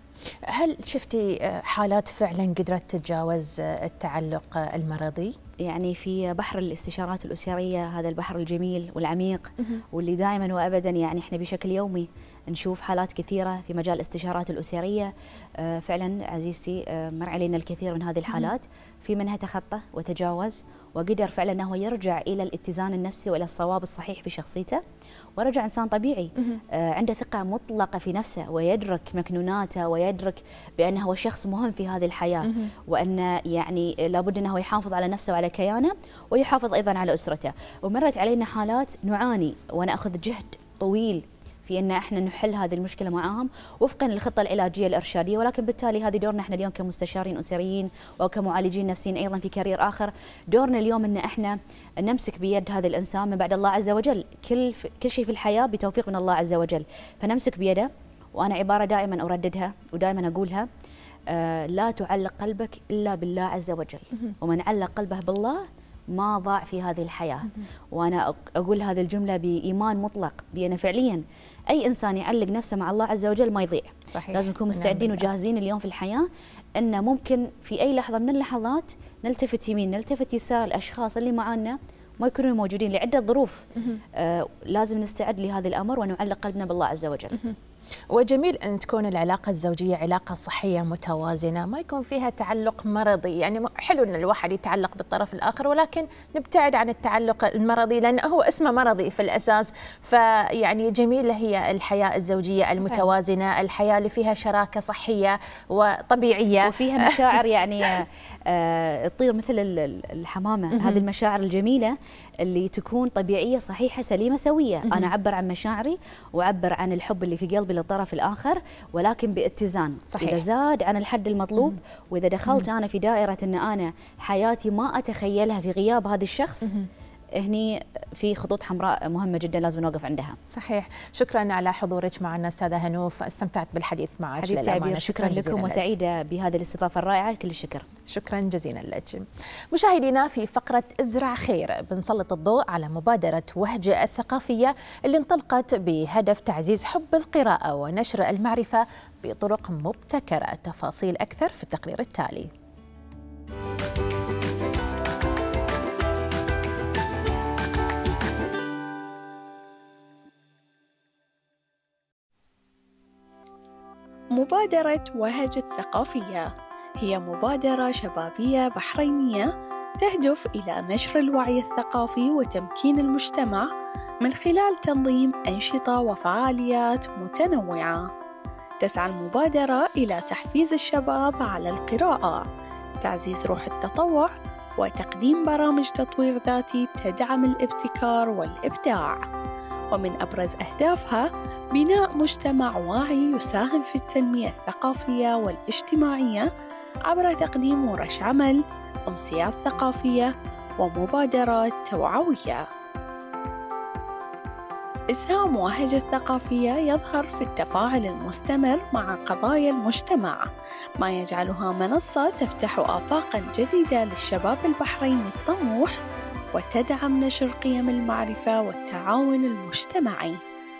هل شفتي حالات فعلا قدرت تتجاوز التعلق المرضي؟ يعني في بحر الاستشارات الأسرية، هذا البحر الجميل والعميق واللي دائما وأبدا يعني احنا بشكل يومي نشوف حالات كثيرة في مجال الاستشارات الأسرية. فعلا عزيزتي مر علينا الكثير من هذه الحالات، في منها تخطى وتجاوز وقدر فعلا أنه يرجع إلى الاتزان النفسي وإلى الصواب الصحيح في شخصيته، ورجع إنسان طبيعي عنده ثقة مطلقة في نفسه، ويدرك مكنوناته، ويدرك بأنه هو شخص مهم في هذه الحياة، وأن يعني لابد أنه يحافظ على نفسه وعلى كيانه، ويحافظ أيضا على أسرته. ومرت علينا حالات نعاني ونأخذ جهد طويل في أن احنا نحل هذه المشكلة معاهم وفقا للخطة العلاجية الإرشادية، ولكن بالتالي هذه دورنا احنا اليوم كمستشارين أسريين وكمعالجين نفسيين أيضا في كارير آخر. دورنا اليوم أن احنا نمسك بيد هذا الإنسان من بعد الله عز وجل. كل شيء في الحياة بتوفيق من الله عز وجل، فنمسك بيده. وأنا عبارة دائما أرددها ودائما أقولها: لا تعلق قلبك إلا بالله عز وجل، ومن علق قلبه بالله ما ضاع في هذه الحياة. وأنا أقول هذه الجملة بإيمان مطلق، بأن فعليا أي إنسان يعلق نفسه مع الله عز وجل ما يضيع. صحيح. لازم نكون مستعدين وجاهزين اليوم في الحياة، أن ممكن في أي لحظة من اللحظات نلتفت يمين نلتفت يسار، الأشخاص اللي معنا ما يكونوا موجودين لعدة ظروف. لازم نستعد لهذا الأمر ونعلق قلبنا بالله عز وجل. وجميل أن تكون العلاقة الزوجية علاقة صحية متوازنة، ما يكون فيها تعلق مرضي. يعني حلو أن الواحد يتعلق بالطرف الآخر، ولكن نبتعد عن التعلق المرضي لأنه هو اسمه مرضي في الأساس. فيعني جميلة هي الحياة الزوجية المتوازنة، الحياة اللي فيها شراكة صحية وطبيعية وفيها مشاعر يعني تطير مثل الحمامة. هذه المشاعر الجميلة اللي تكون طبيعية صحيحة سليمة سوية. أنا أعبر عن مشاعري وأعبر عن الحب اللي في قلبي للطرف الآخر، ولكن باتزان. صحيح. إذا زاد عن الحد المطلوب وإذا دخلت أنا في دائرة أن أنا حياتي ما أتخيلها في غياب هذا الشخص، هني في خطوط حمراء مهمة جدا لازم نوقف عندها. صحيح. شكرا على حضورك معنا أستاذة هنوف، استمتعت بالحديث معك. شكرا لكم وسعيدة بهذه الاستضافة الرائعة، كل الشكر. شكرا جزيلا لك. مشاهدينا، في فقرة ازرع خير بنسلط الضوء على مبادرة وهج الثقافية اللي انطلقت بهدف تعزيز حب القراءة ونشر المعرفة بطرق مبتكرة. تفاصيل أكثر في التقرير التالي. مبادرة وهج الثقافية هي مبادرة شبابية بحرينية تهدف إلى نشر الوعي الثقافي وتمكين المجتمع من خلال تنظيم أنشطة وفعاليات متنوعة. تسعى المبادرة إلى تحفيز الشباب على القراءة، تعزيز روح التطوع، وتقديم برامج تطوير ذاتي تدعم الابتكار والإبداع. ومن أبرز أهدافها بناء مجتمع واعي يساهم في التنمية الثقافية والاجتماعية عبر تقديم ورش عمل، أمسيات ثقافية، ومبادرات توعوية. إسهام واهج الثقافية يظهر في التفاعل المستمر مع قضايا المجتمع، ما يجعلها منصة تفتح آفاقاً جديدة للشباب البحريني الطموح وتدعم نشر قيم المعرفة والتعاون المجتمعي.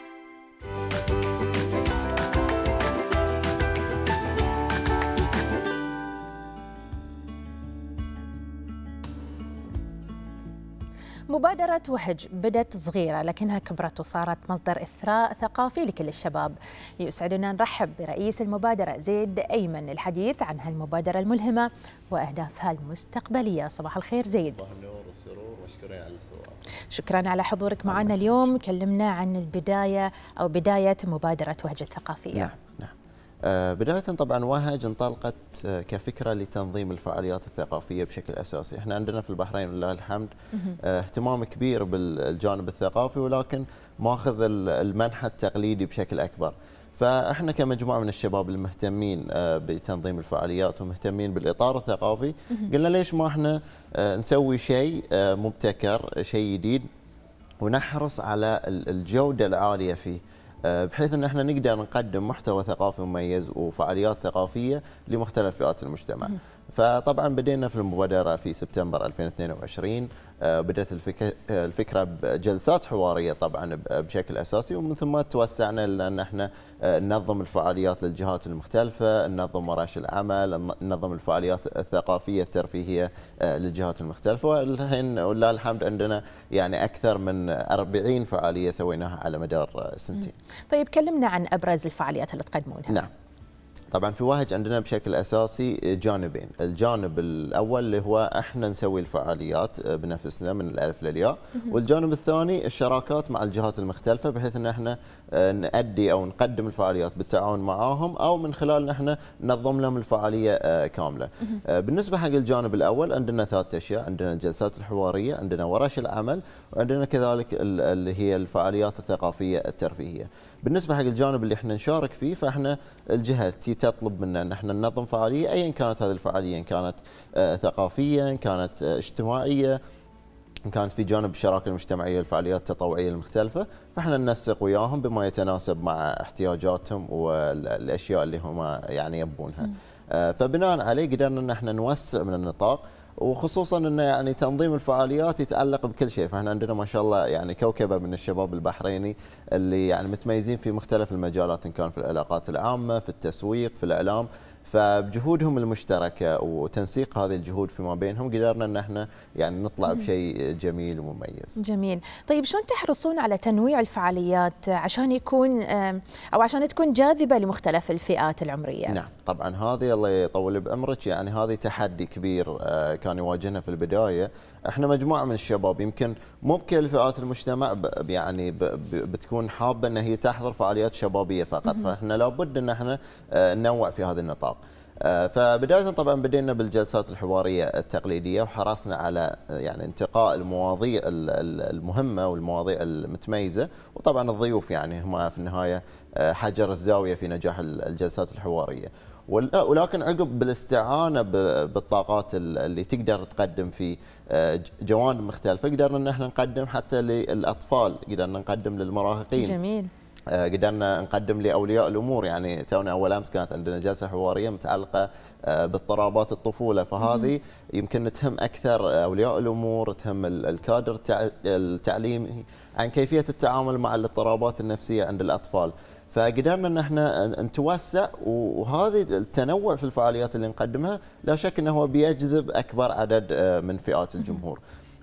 مبادرة وهج بدت صغيرة لكنها كبرت وصارت مصدر إثراء ثقافي لكل الشباب. يسعدنا نرحب برئيس المبادرة زيد أيمن للحديث عن هالمبادرة الملهمة وأهدافها المستقبلية. صباح الخير زيد. صباح النور والسرور وشكرا على السؤال. شكرا على حضورك معنا اليوم. كلمنا عن البداية أو بداية مبادرة وهج الثقافية. نعم. بداية طبعا وهج انطلقت كفكرة لتنظيم الفعاليات الثقافية بشكل أساسي. احنا عندنا في البحرين لله الحمد اهتمام كبير بالجانب الثقافي، ولكن ماخذ المنحى التقليدي بشكل أكبر. فاحنا كمجموعة من الشباب المهتمين بتنظيم الفعاليات ومهتمين بالإطار الثقافي، قلنا ليش ما احنا نسوي شيء مبتكر، شيء جديد، ونحرص على الجودة العالية فيه، بحيث ان احنا نقدر نقدم محتوى ثقافي مميز وفعاليات ثقافيه لمختلف فئات المجتمع. فطبعا بدينا في المبادره في سبتمبر 2022. بدات الفكره بجلسات حواريه طبعا بشكل اساسي، ومن ثم توسعنا لان احنا ننظم الفعاليات للجهات المختلفه، ننظم ورش العمل، ننظم الفعاليات الثقافيه الترفيهيه للجهات المختلفه، والحين ولله الحمد عندنا يعني اكثر من 40 فعاليه سويناها على مدار سنتين. طيب كلمنا عن ابرز الفعاليات اللي تقدمونها. نعم. طبعا في وهج عندنا بشكل اساسي جانبين، الجانب الاول اللي هو احنا نسوي الفعاليات بنفسنا من الالف للياء، والجانب الثاني الشراكات مع الجهات المختلفه، بحيث ان احنا نؤدي او نقدم الفعاليات بالتعاون معاهم، او من خلال ان احنا ننظم لهم الفعاليه كامله. بالنسبه حق الجانب الاول عندنا 3 اشياء، عندنا الجلسات الحواريه، عندنا ورش العمل، وعندنا كذلك اللي هي الفعاليات الثقافيه الترفيهيه. بالنسبه حق الجانب اللي احنا نشارك فيه، فاحنا الجهه تطلب منا ان احنا ننظم فعاليه ايا كانت هذه الفعاليه، ان كانت ثقافيه، ان كانت اجتماعيه، ان كانت في جانب الشراكه المجتمعيه الفعاليات التطوعيه المختلفه، فاحنا ننسق وياهم بما يتناسب مع احتياجاتهم والاشياء اللي هم يعني يبونها. فبناء عليه قدرنا ان احنا نوسع من النطاق، وخصوصا انه يعني تنظيم الفعاليات يتعلق بكل شيء. فاحنا عندنا ما شاء الله يعني كوكبه من الشباب البحريني اللي يعني متميزين في مختلف المجالات، ان كان في العلاقات العامه، في التسويق، في الاعلام. فبجهودهم المشتركه وتنسيق هذه الجهود فيما بينهم قدرنا ان احنا يعني نطلع بشيء جميل ومميز. جميل. طيب شلون تحرصون على تنويع الفعاليات عشان يكون او عشان تكون جاذبه لمختلف الفئات العمريه؟ نعم، طبعا هذه الله يطول بعمرك يعني هذه تحدي كبير كان يواجهنا في البدايه. احنا مجموعه من الشباب، يمكن مو بكل فئات المجتمع يعني بتكون حابه ان هي تحضر فعاليات شبابيه فقط، فاحنا لابد ان احنا ننوع في هذا النطاق. فبدايه طبعا بدينا بالجلسات الحواريه التقليديه، وحرصنا على يعني انتقاء المواضيع المهمه والمواضيع المتميزه، وطبعا الضيوف يعني هم في النهايه حجر الزاويه في نجاح الجلسات الحواريه. ولكن عقب بالاستعانه بالطاقات اللي تقدر تقدم في جوانب مختلفه، قدرنا ان احنا نقدم حتى للاطفال، قدرنا نقدم للمراهقين. جميل. قدرنا نقدم لاولياء الامور، يعني تونا اول امس كانت عندنا جلسه حواريه متعلقه باضطرابات الطفوله، فهذه يمكن تهم اكثر اولياء الامور، تهم الكادر التعليمي عن كيفيه التعامل مع اضطرابات النفسيه عند الاطفال. فقدرنا ان احنا نتوسع، وهذه التنوع في الفعاليات اللي نقدمها لا شك انه هو بيجذب اكبر عدد من فئات الجمهور.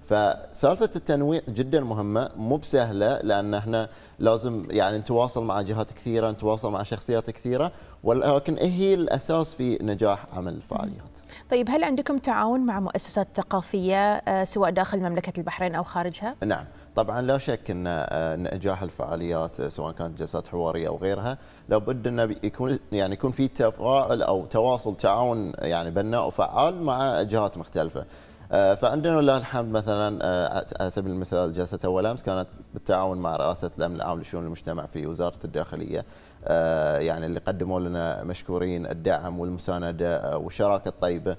فسالفه التنويع جدا مهمه، مو بسهله، لان احنا لازم يعني نتواصل مع جهات كثيره، نتواصل مع شخصيات كثيره، ولكن هي الاساس في نجاح عمل الفعاليات. طيب هل عندكم تعاون مع مؤسسات ثقافيه سواء داخل مملكه البحرين او خارجها؟ نعم، طبعا لا شك ان نجاح الفعاليات سواء كانت جلسات حواريه او غيرها لابد انه يكون في تفاعل او تواصل تعاون يعني بناء وفعال مع جهات مختلفه. فعندنا لله الحمد مثلا على سبيل المثال جلسه اول امس كانت بالتعاون مع رئاسه الامن العام لشؤون المجتمع في وزاره الداخليه، يعني اللي قدموا لنا مشكورين الدعم والمسانده والشراكه الطيبه.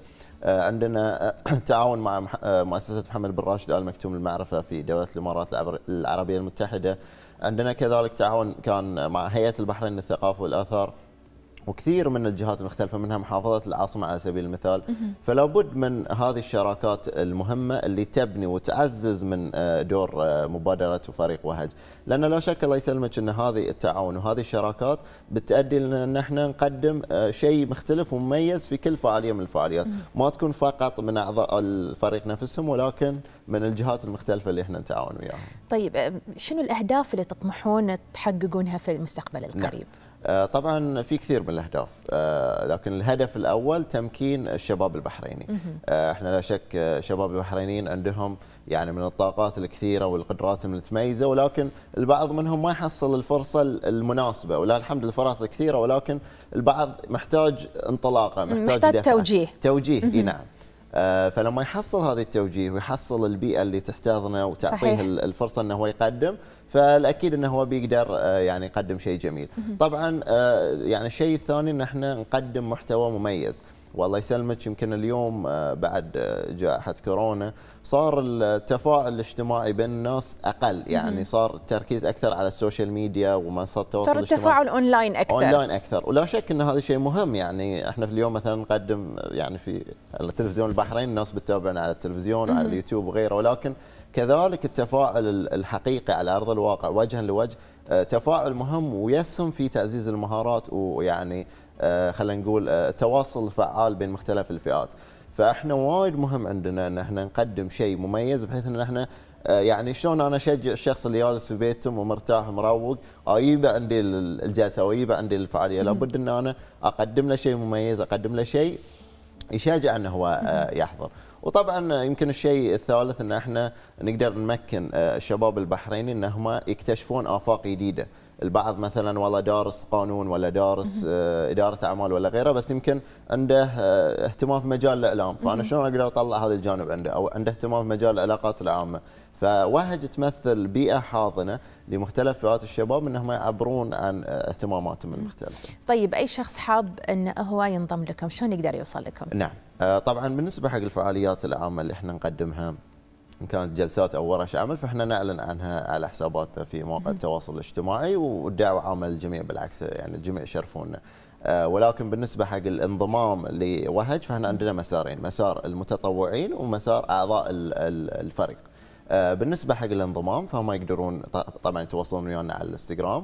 عندنا تعاون مع مؤسسه محمد بن راشد ال مكتوم للمعرفه في دوله الامارات العربيه المتحده. عندنا كذلك تعاون كان مع هيئة البحرين للثقافة والآثار وكثير من الجهات المختلفة، منها محافظة العاصمة على سبيل المثال. فلا بد من هذه الشراكات المهمة اللي تبني وتعزز من دور مبادرة وفريق وهج، لأن لا شك الله يسلمك أن هذه التعاون وهذه الشراكات بتؤدي لنا أن احنا نقدم شيء مختلف ومميز في كل فعالية من الفعاليات، ما تكون فقط من أعضاء الفريق نفسهم ولكن من الجهات المختلفة اللي احنا نتعاون وياهم. طيب شنو الأهداف اللي تطمحون تحققونها في المستقبل القريب؟ طبعا في كثير من الأهداف، لكن الهدف الأول تمكين الشباب البحريني. احنا لا شك الشباب البحرينيين عندهم يعني من الطاقات الكثيرة والقدرات المتميزة، ولكن البعض منهم ما يحصل الفرصة المناسبة، ولا الحمد لله الفرص كثيرة، ولكن البعض محتاج انطلاقة، محتاج توجيه. اي نعم. فلما يحصل هذا التوجيه ويحصل البيئة اللي تحتضنه وتعطيه الفرصة أنه هو يقدم، فالأكيد أنه هو بيقدر يعني يقدم شيء جميل. طبعا يعني الشيء الثاني أن احنا نقدم محتوى مميز، والله يسلمك يمكن اليوم بعد جائحة كورونا صار التفاعل الاجتماعي بين الناس أقل، يعني صار التركيز أكثر على السوشيال ميديا ومنصات التواصل الاجتماعي، صار التفاعل أونلاين أكثر، ولا شك أن هذا شيء مهم. يعني احنا في اليوم مثلا نقدم يعني في التلفزيون البحرين، الناس بتتابعنا على التلفزيون وعلى اليوتيوب وغيره، ولكن كذلك التفاعل الحقيقي على أرض الواقع وجها لوجه تفاعل مهم ويسهم في تعزيز المهارات، ويعني خلينا نقول تواصل فعال بين مختلف الفئات. فاحنا وايد مهم عندنا ان احنا نقدم شيء مميز، بحيث ان احنا يعني شلون انا اشجع الشخص اللي جالس في بيتهم ومرتاح ومروق يبى عندي الجلسه ويبى عندي الفعاليه، لابد ان انا اقدم له شيء مميز، اقدم له شيء يشجع انه هو يحضر. وطبعا يمكن الشيء الثالث ان احنا نقدر نمكن الشباب البحريني انهم يكتشفون افاق جديده. البعض مثلا والله دارس قانون ولا دارس اداره اعمال ولا غيره، بس يمكن عنده اهتمام في مجال الاعلام، فانا شلون اقدر اطلع هذا الجانب عنده؟ او عنده اهتمام في مجال العلاقات العامه. فوهج تمثل بيئه حاضنه لمختلف فئات الشباب انهم يعبرون عن اهتماماتهم المختلفه. طيب اي شخص حاب انه هو ينضم لكم شلون يقدر يوصل لكم؟ نعم طبعا بالنسبه حق الفعاليات العامه اللي احنا نقدمها، إن كانت جلسات أو ورش عمل، فإحنا نعلن عنها على حساباتنا في مواقع التواصل الاجتماعي، والدعوة عامة للجميع، بالعكس يعني الجميع يشرفونا. ولكن بالنسبة حق الانضمام لوهج فإحنا عندنا مسارين، مسار المتطوعين ومسار أعضاء الفريق. بالنسبة حق الانضمام فهم يقدرون طبعا يتواصلون ويانا على الانستغرام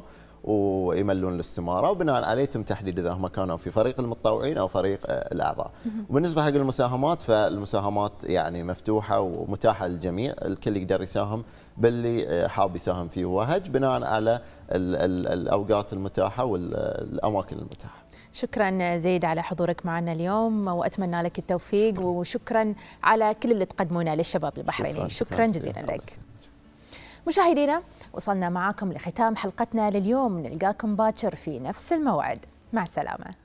ويملون الاستماره، وبناء عليه يتم تحديد اذا هم كانوا في فريق المتطوعين او فريق الاعضاء. وبالنسبه حق المساهمات فالمساهمات يعني مفتوحه ومتاحه للجميع، الكل يقدر يساهم باللي حاب يساهم فيه وهج بناء على الاوقات المتاحه والاماكن المتاحه. شكرا زيد على حضورك معنا اليوم، واتمنى لك التوفيق، وشكرا على كل اللي تقدمونه للشباب البحريني. شكرا جزيلا لك. مشاهدينا وصلنا معاكم لختام حلقتنا لليوم، نلقاكم باكر في نفس الموعد، مع السلامة.